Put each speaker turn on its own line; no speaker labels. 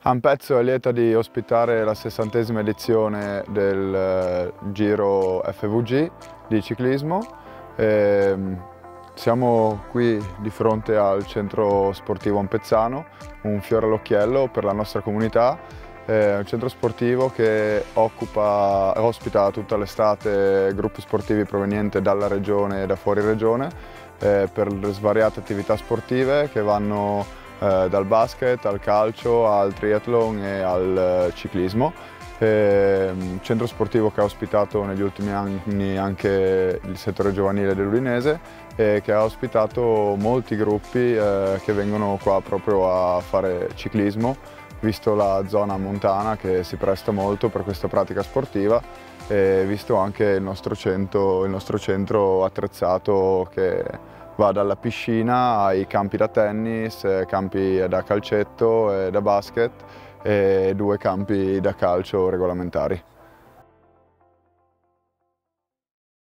Ampezzo è lieta di ospitare la 60ª edizione del Giro FVG di ciclismo. Siamo qui di fronte al centro sportivo Ampezzano, un fiore all'occhiello per la nostra comunità. È un centro sportivo che ospita tutta l'estate gruppi sportivi provenienti dalla regione e da fuori regione per svariate attività sportive che vanno dal basket al calcio al triathlon e al ciclismo. Centro sportivo che ha ospitato negli ultimi anni anche il settore giovanile dell'Udinese e che ha ospitato molti gruppi che vengono qua proprio a fare ciclismo, visto la zona montana che si presta molto per questa pratica sportiva e visto anche il nostro centro attrezzato che va dalla piscina ai campi da tennis, campi da calcetto e da basket e 2 campi da calcio regolamentari.